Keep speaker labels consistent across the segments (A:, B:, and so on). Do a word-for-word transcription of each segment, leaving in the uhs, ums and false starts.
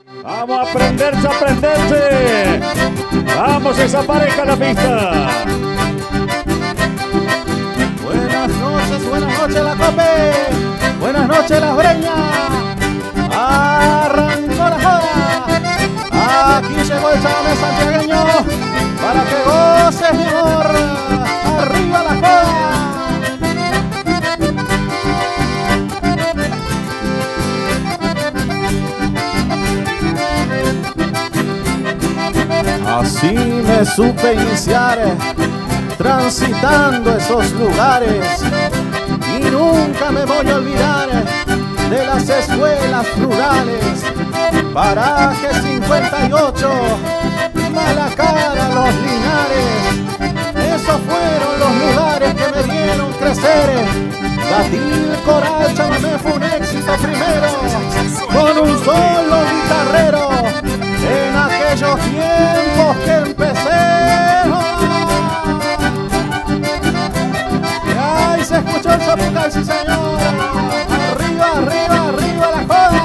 A: Vamos a aprenderse, a aprenderse. Vamos, esa pareja a la pista.
B: Buenas noches, buenas noches la Cope. Buenas noches las breñas. Arrancó la joda. Aquí llegó el chamamé santiagueño para que goces, mi amor. Arriba la joda. Así me supe iniciar, transitando esos lugares, y nunca me voy a olvidar de las escuelas rurales. Paraje cincuenta y ocho, Malacara, Los Linares, esos fueron los lugares que me vieron crecer. Batil, coral, chamamé fue un éxito primero, con un solo guitarrero, en aquellos tiempos que empecé. Y ahí se escuchó el zapucay, sí señora. Arriba, arriba, arriba la joda.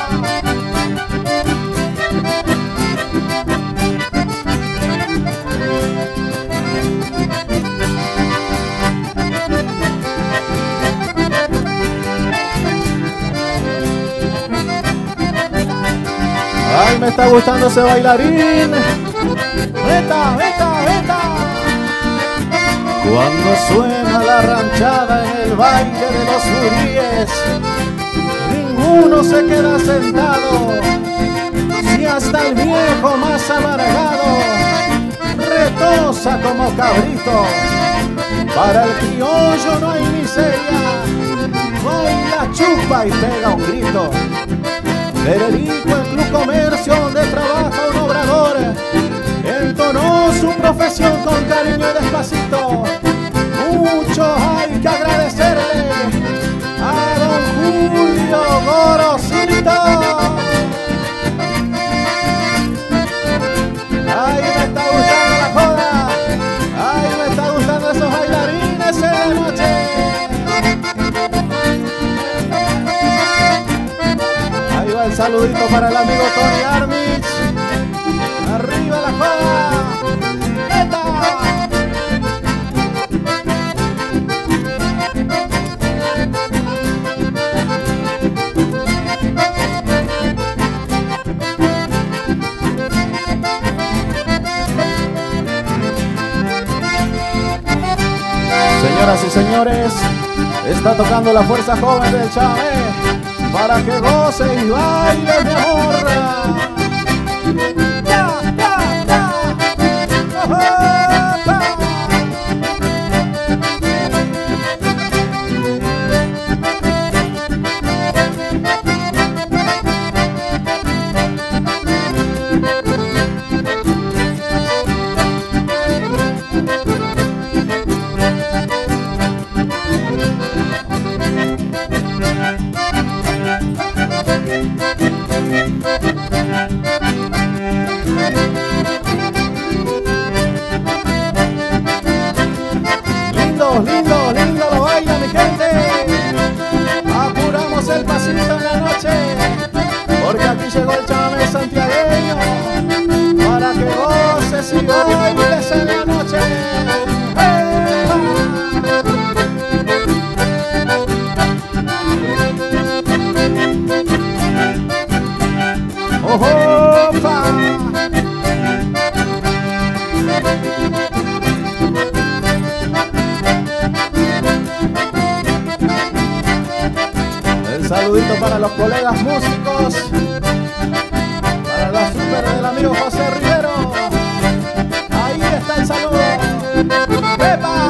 B: Ay, me está gustando ese bailarín. Veta, veta, veta. Cuando suena la ranchada en el baile de los juríes, ninguno se queda sentado. Si hasta el viejo más amargado retosa como cabrito. Para el criollo no hay miseria, baila, chupa y pega un grito. Federico, el Club Comercio donde trabaja un obrador, entonó su profesión con cariño y despacito. Mucho hay que agradecerle a don Julio Gorosito. Ay, me está gustando la joda. Ay, me está gustando esos bailarines en la noche. El saludito para el amigo Tony Armix. Arriba la joda. ¡Eta! Señoras y señores, está tocando la fuerza joven del chamamé para que goce y baile, mi amor. ¡Ya, ya, ya! ¡Opa! Lindo, lindo, lindo lo baila mi gente. Apuramos el pasito en la noche, porque aquí llegó el chamamé santiagueño para que goces y bailes en la noche. ¡Opa! El saludito para los colegas músicos, para la super del amigo José Rivero. Ahí está el saludo. ¡Epa!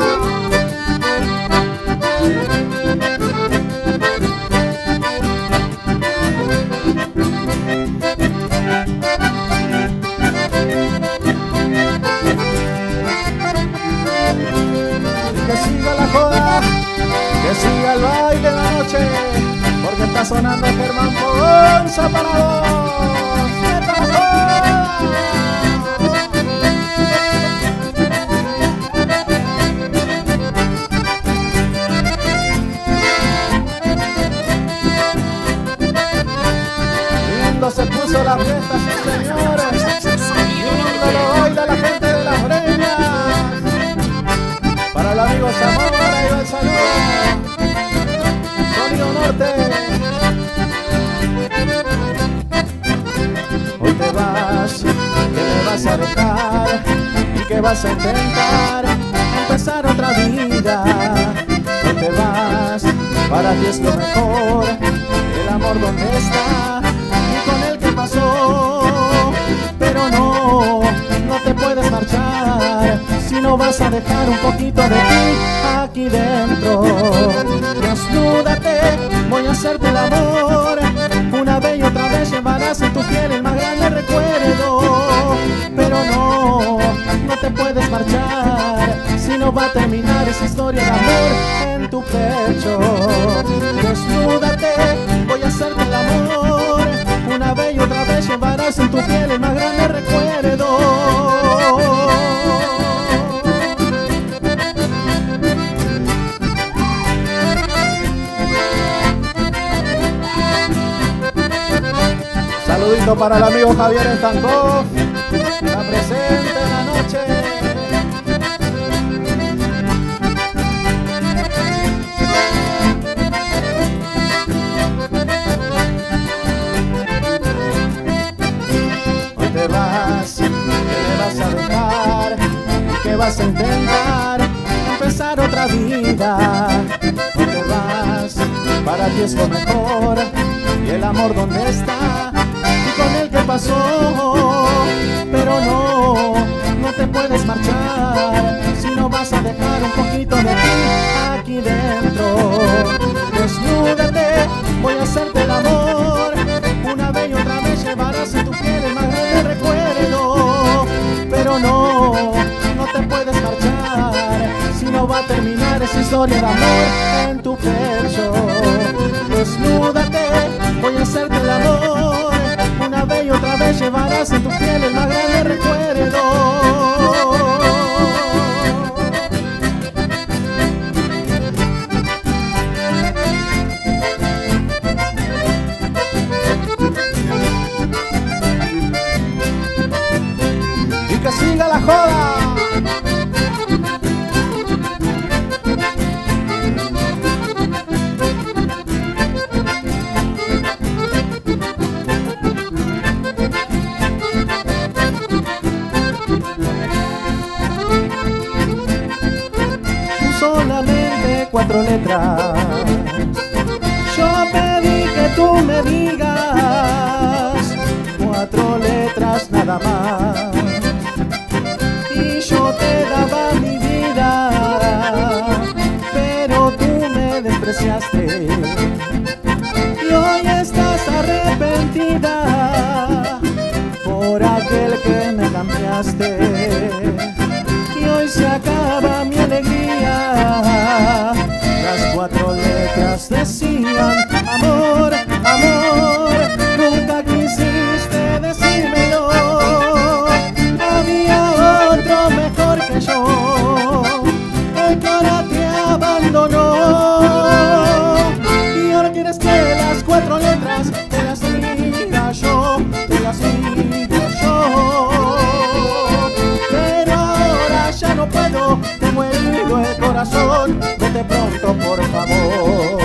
B: Que siga la joda, que siga el baile en la noche, porque está sonando Germán Pogonza para vos. ¡Esta la joda! Lindo se puso la fiestas, sí, señores. Lo baila la gente de Las Breñas. Para el amigo Zamora, ahí va el saludo. Sonido Norte. Hoy te vas, que me vas a dejar y que vas a intentar empezar otra vida. Hoy te vas, para ti es lo mejor. El amor donde está y con el que pasó. Pero no, no te puedes marchar si no vas a dejar un poquito de ti aquí dentro. Desnúdate, voy a hacerte el amor. Una vez y otra vez llevarás en tu piel el más grande recuerdo. Pero no, no te puedes marchar si no va a terminar esa historia de amor en tu pecho. Desnúdate, voy a hacerte el amor. Una vez y otra vez llevarás en tu piel el más grande recuerdo. Saludito para el amigo Javier Estancó, está presente en la noche. Hoy te vas, que me vas a dejar, que vas a intentar empezar otra vida. Hoy te vas, para ti es lo mejor. Y el amor donde está y con el que pasó. Pero no, no te puedes marchar si no vas a dejar un poquito de ti aquí dentro. Desnúdate, voy a hacerte el amor. Una vez y otra vez llevarás en tu piel el más grande recuerdo. Pero no, no te puedes marchar si no va a terminar esa historia de amor en tu pecho. Desnúdate, voy a hacerte el amor. Una vez y otra vez llevarás en tu piel el más grande recuerdo. Y que siga la joda. Solamente cuatro letras. Yo pedí que tú me digas cuatro letras nada más. Y yo te daba mi vida, pero tú me despreciaste. Y hoy estás arrepentida por aquel que me cambiaste. Y hoy se acaba mi alegría. Las cuatro letras decían amor, amor. Nunca quisiste decírmelo. Había otro mejor que yo, el que ahora te abandonó. Y ahora quieres que las cuatro letras te las diga yo, te las diga yo. Ya no puedo, tengo herido el corazón. Vete pronto, por favor.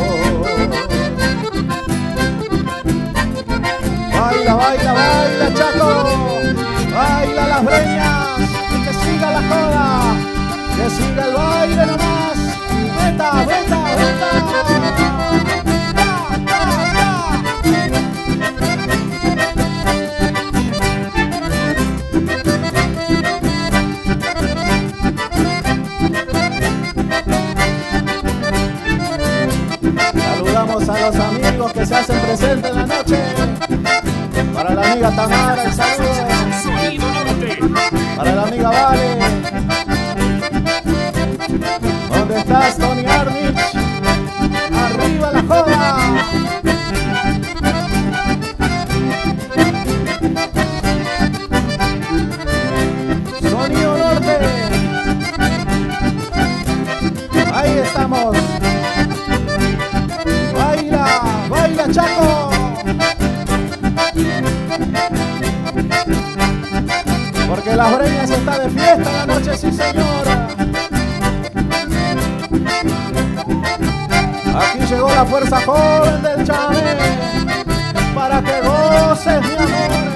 B: Baila, baila, baila, Chaco. Baila Las Breñas. Y que siga la joda. Que siga el baile nomás. Veta, veta, veta. Saludamos a los amigos que se hacen presentes en la noche. Para la amiga Tamara, el saludo. Para la amiga Vale. ¿Dónde estás, Tony Armich? Arriba la joda. Sonido Norte. Ahí estamos. Baila, baila, Chaco. Porque Las Breñas está de fiesta la noche, sí señora. Aquí llegó la fuerza joven del Chamé, para que goces mi amor.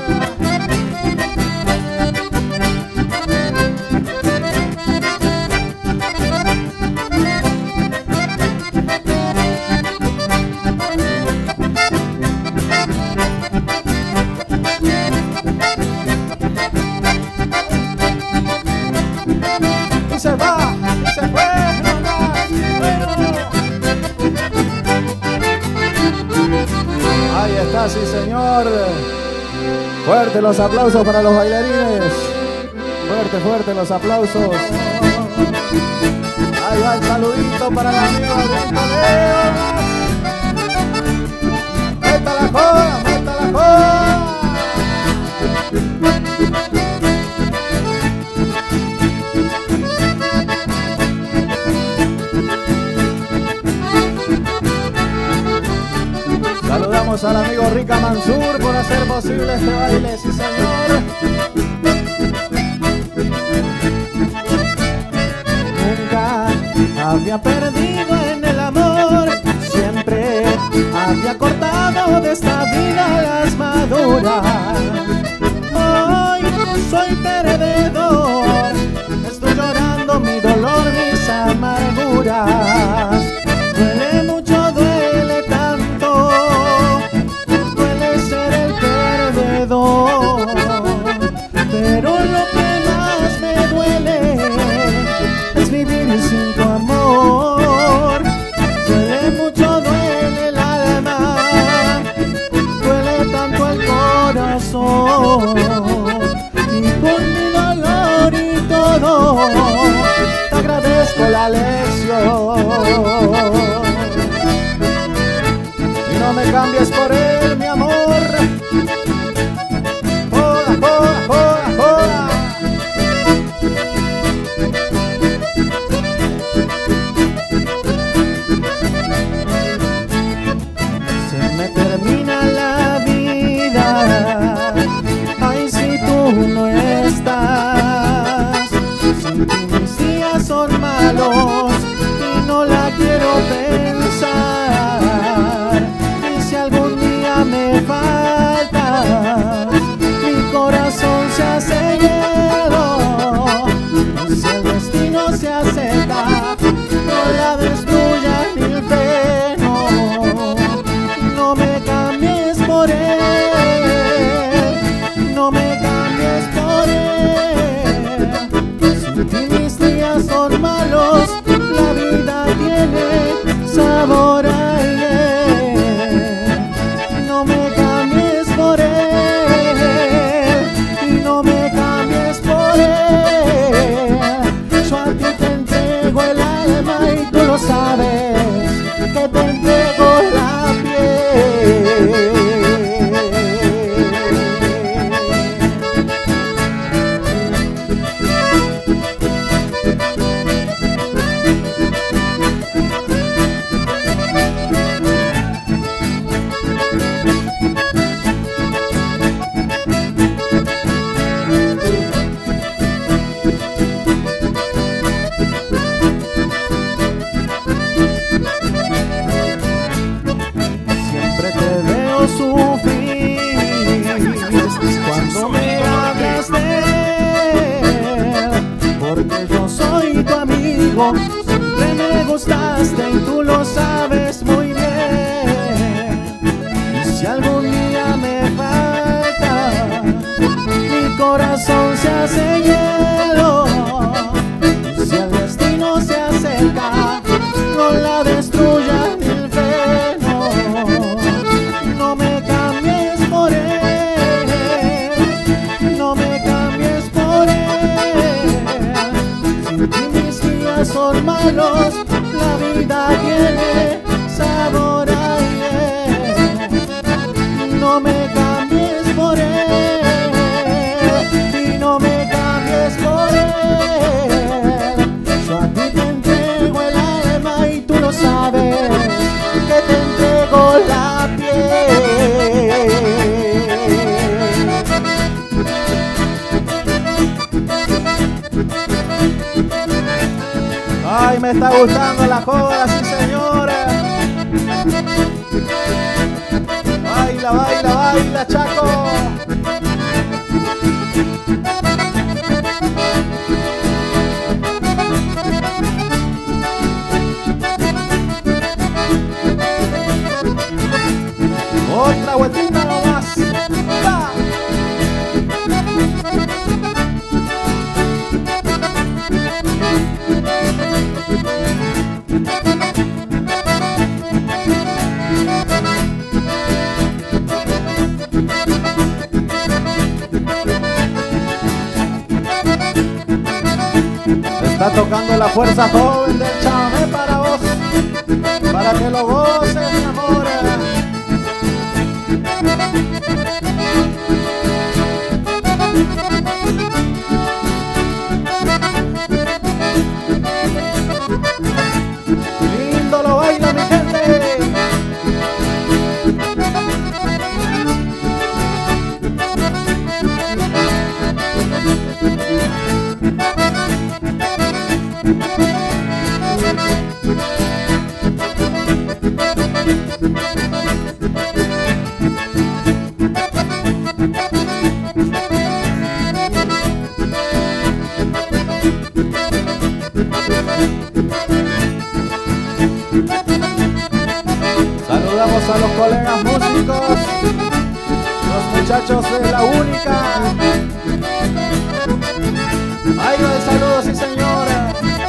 B: Y se va, y se fue, no más. Ahí está, sí señor. Fuerte los aplausos para los bailarines. Fuerte, fuerte los aplausos. Ahí va el saludito para el amigo Adrián Toledo. Meta la joda, meta la joda. Saludamos al amigo Rica Mansur por hacer posible este baile, sí señor. Nunca había perdido en el amor, siempre había cortado de esta vida las maduras. Hoy soy perdedor, estoy llorando mi dolor, mis amarguras. Duele mucho, duele tanto, duele ser el perdedor, pero lo que más me duele es vivir sin tu amor. Duele mucho, duele el alma, duele tanto el corazón, y por mi dolor y todo te agradezco la lección. Y no me cambies por él, mi amor. Joda, joda, joda, joda. Se me termina la vida, ay, si tú no estás. Sin ti mis días son malos y no la quiero pensar. Y si algún día me faltas, mi corazón se hace hielo. Y si el destino se acerca, no la destruya ni el freno. No me cambies por él, no me cambies por él. Sin ti mis días son malos, la vida tiene sabor a ayer. No me cambies por él, y no me cambies por él. Yo a ti te entrego el alma y tú lo sabes, que te entrego la piel. Siempre te veo sufrir cuando me hablas de él, porque yo soy tu amigo, siempre me gustaste y tú lo sabes muy bien. Y si algún día me falta, mi corazón se hace hielo. Y si el destino se acerca, no la destruya ni el freno. No me cambies por él, no me cambies por él. Sin ti mis días son malos, la vida tiene sabor a ayer. No me cambies por él, y no me cambies por él. me está gustando la joda, sí señores. Baila, baila, baila, Chaco. Otra vueltita nomás. ¡Va! Está tocando la fuerza joven del chamamé para vos, para que lo goces, mi amor. Lindo lo baila mi gente. Saludamos a los colegas músicos, los muchachos de La Única. Ahí va el saludo, sí señora.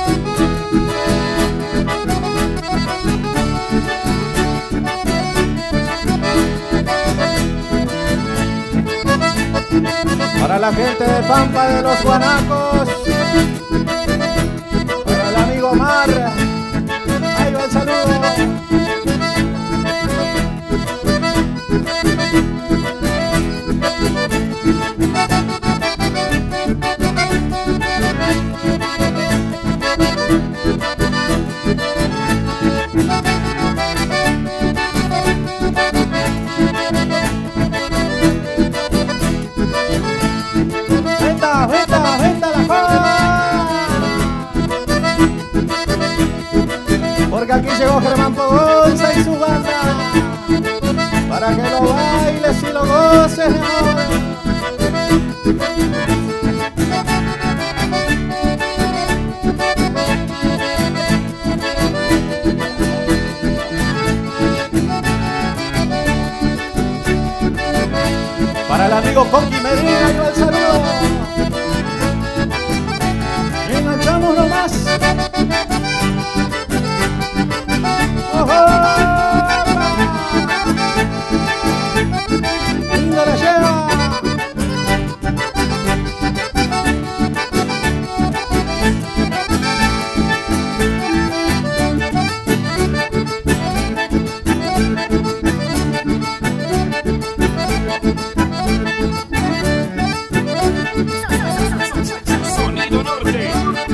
B: Para la gente de Pampa de los Guanacos, para el amigo Omar, ahí va el saludo. Venta, venta, venta la joda. Porque aquí llegó Germán Pogonza y su banda, para que lo bailes y lo goces, mi amor. Para el amigo Coqui Medina, yo el saludo. Y enganchamos nomás. ¡Ojo! ¡Lindo la lleva!
A: Sonido Norte.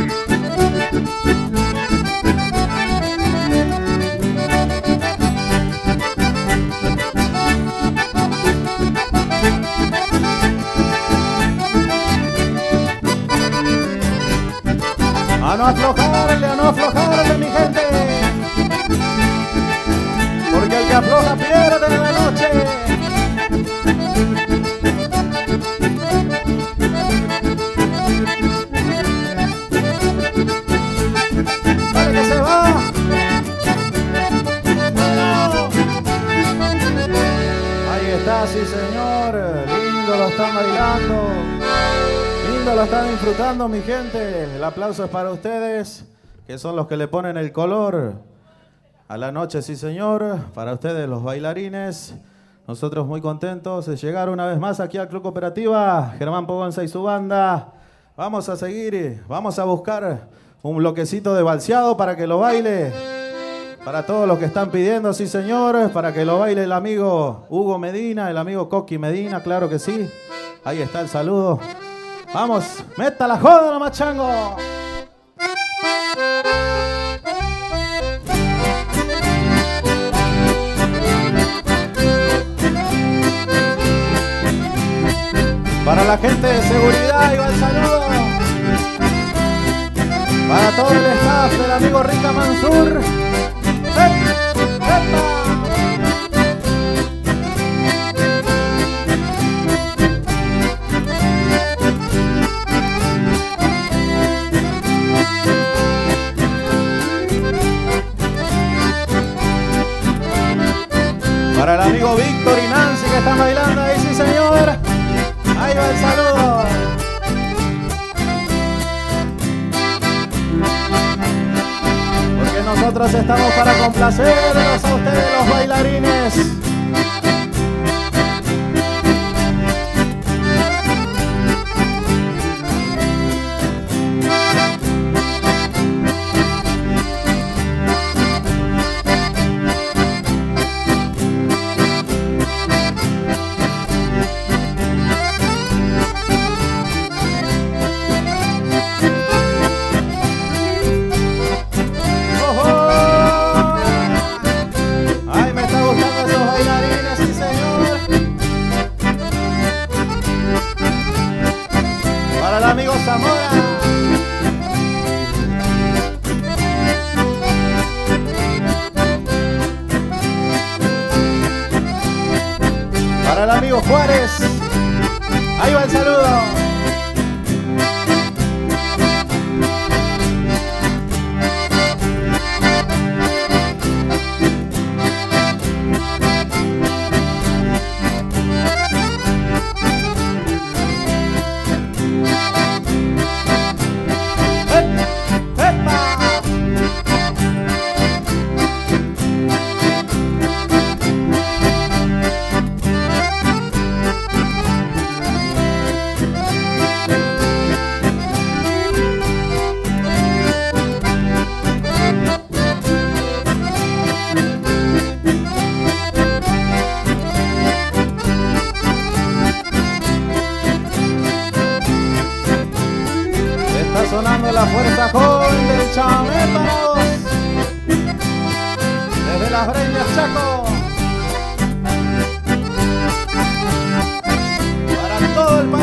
B: A no aflojarle, a no aflojarle, mi gente. Porque el que afloja pierde en la noche. Dale que se va. Ahí está, sí señor. Lindo lo están bailando. Lindo lo están disfrutando, mi gente. El aplauso es para ustedes, que son los que le ponen el color a la noche, sí señor. Para ustedes, los bailarines. Nosotros muy contentos de llegar una vez más aquí al Club Cooperativa. Germán Pogonza y su banda. Vamos a seguir, vamos a buscar un bloquecito de balseado para que lo baile. Para todos los que están pidiendo, sí señor. Para que lo baile el amigo Hugo Medina, el amigo Coqui Medina, claro que sí. Ahí está el saludo. Vamos, meta la joda, nomás chango. Para la gente de seguridad, iba el saludo. Para todo el staff del amigo Rica Mansur. Para el amigo Víctor y Nancy que están bailando ahí, sí señor. Ahí va el saludo. Porque nosotros estamos para complacerlos a ustedes los bailarines. Amigo Zamora. Para el amigo Juárez. Ahí va el saludo. Sonando la fuerza joven del chamamé para vos. Desde las Breñas, Chaco. Para todo el país.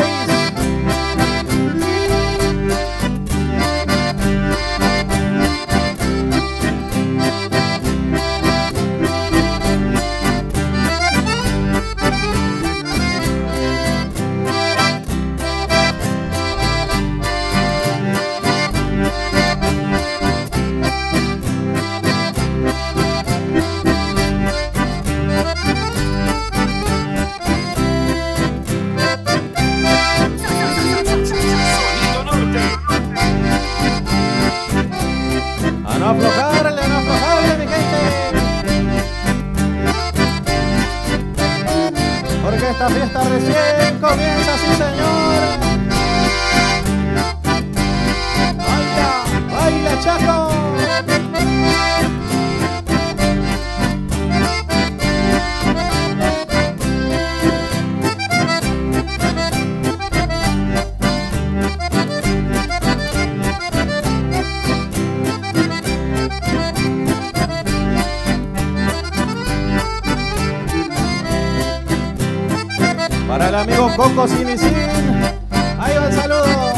B: A no aflojarle, a no aflojarle, mi gente. Porque esta fiesta recién comienza, sí señor. Baila, baila Chaco. Para el amigo Coco Sinicín, ahí va el saludo.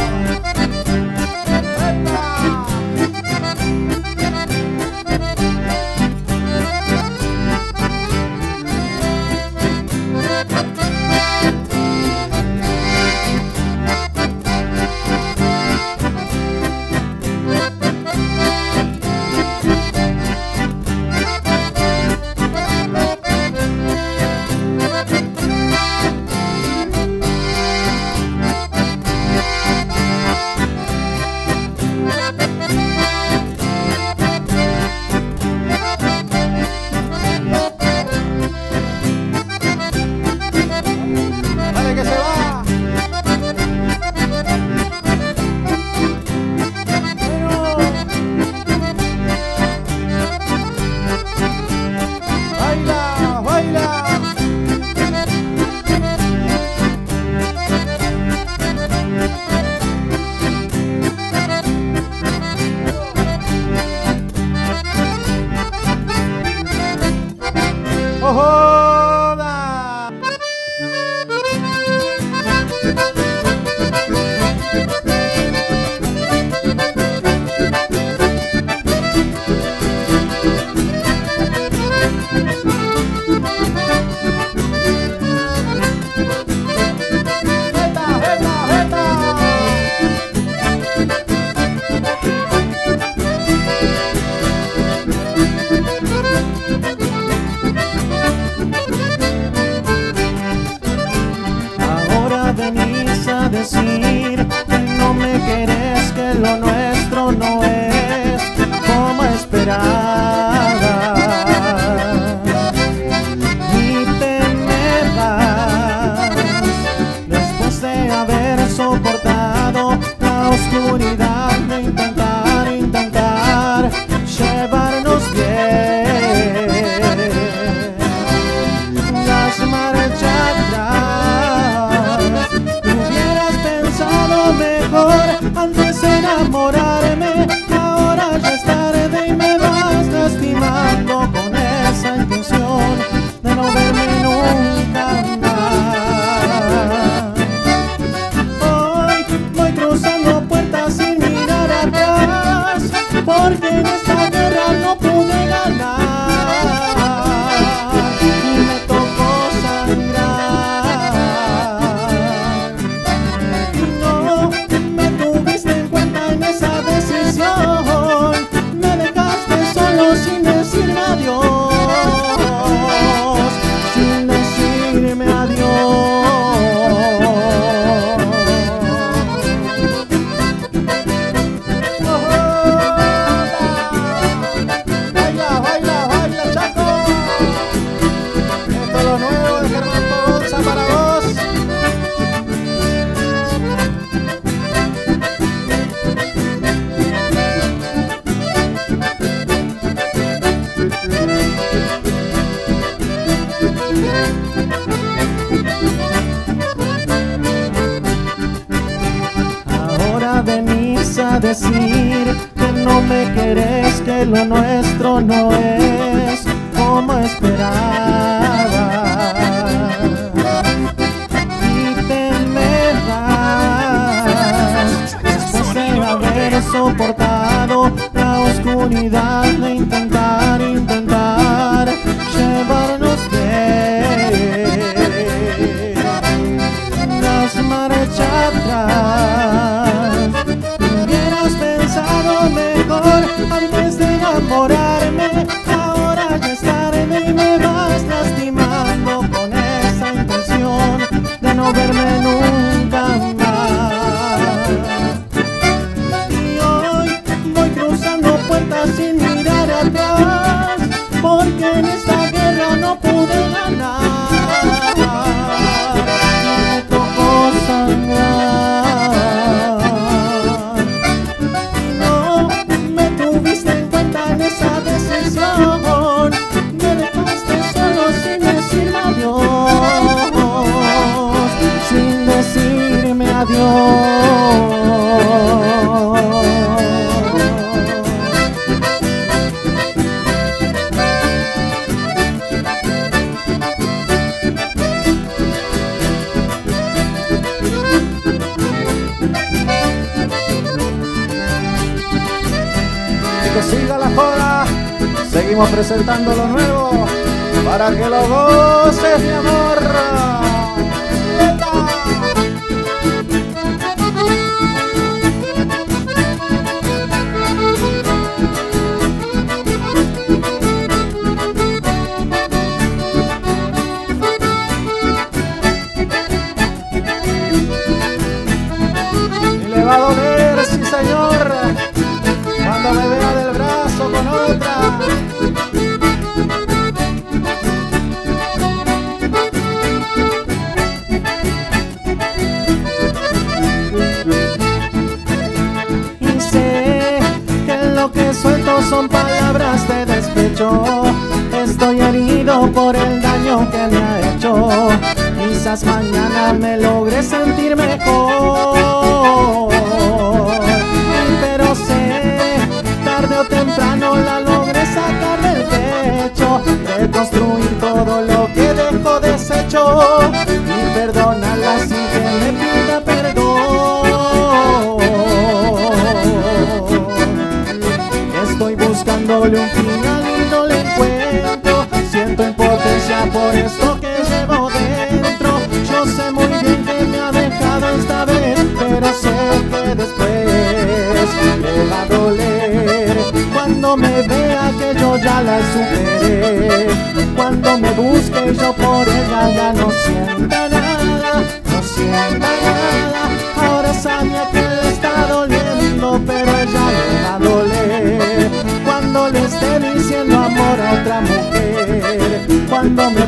B: decir que no me querés, que lo nuestro no es como esperaba. Y te me vas después de haber soportado la oscuridad de intentar, intentar llevarnos bien. Las marchas atrás, hubieras pensado mejor antes de enamorarme. Ahora ya es tarde y me vas lastimando con esa intención de no verme nunca más. Hoy voy cruzando puertas sin mirar atrás, porque en esta guerra no pude ganar y me tocó sangrar. No me tuviste en cuenta en esa decisión, me dejaste solo sin decirme adiós, sin decirme adiós. Baila, baila, baila, Chaco. Esto es lo nuevo de Germán Ponza para vos. Ahora venís a decir que no me querés, que lo nuestro no es como esperaba. Y te me vas después de haber soportado la oscuridad de intentar, intentar llevarnos bien. Las marchas atrás, hubieras pensado mejor antes de enamorarme. Ahora ya es tarde y me vas lastimando con esa intención de no verme nunca más. Y hoy voy cruzando puertas sin mirar atrás, porque en esta guerra no pude ganar y me tocó sangrar. Y no me tuviste en cuenta en esa decisión, me dejaste solo sin decirme adiós, sin decirme adiós. Que siga la joda, seguimos presentando lo nuevo para que lo goces, mi amor. Y le va a doler, sí señor, cuando me vea del brazo con otra. Y sé que lo que suelto son palabras de despecho. Estoy herido por el daño que me ha hecho. Quizás mañana me logre sentir mejor, pero sé, tarde o temprano la logré sacar del pecho, reconstruir todo lo que dejó deshecho y perdonarla sin que me pida perdón. Estoy buscándole un final y no le encuentro, siento impotencia por esto que llevo dentro. Yo sé muy bien que me ha dejado esta vez, pero sé que después me va a doler cuando me vea que yo ya la superé, cuando me busque y yo por ella ya no sienta nada, no sienta nada.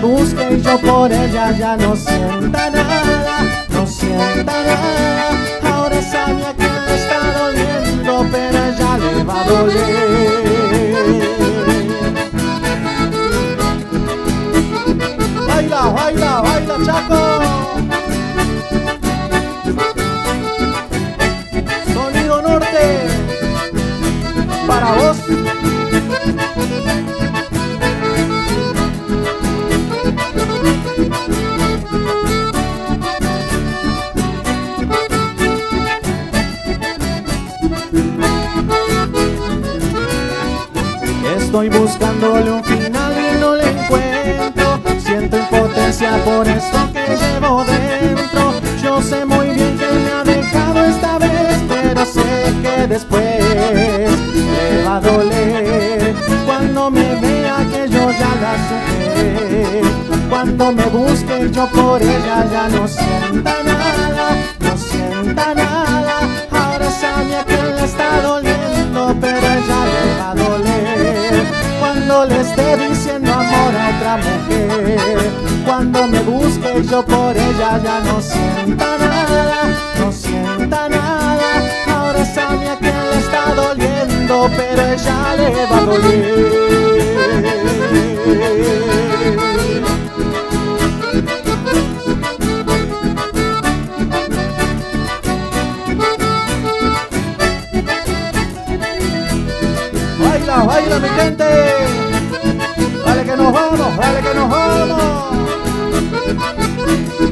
B: busque y yo por ella ya no sienta nada, no sienta nada. Ahora sabe a quien le está doliendo, pero a ella le va a doler. Baila, baila, baila, Chaco. Sonido Norte, para vos. Estoy buscándole un final y no le encuentro. Siento impotencia por esto que llevo dentro. Yo sé muy bien que me ha dejado esta vez, pero sé que después le va a doler. Cuando me vea que yo ya la superé, cuando me busque yo por ella ya no sienta nada, no sienta nada. Ahora sabe a quien le está doliendo, pero ella le va a doler. Cuando le esté diciendo amor a otra mujer, cuando me busque yo por ella ya no sienta nada, no sienta nada. Ahora sabe a quien le está doliendo, pero ella le va a doler. Baila, baila mi gente. Dale que nos vamos, dale que nos vamos.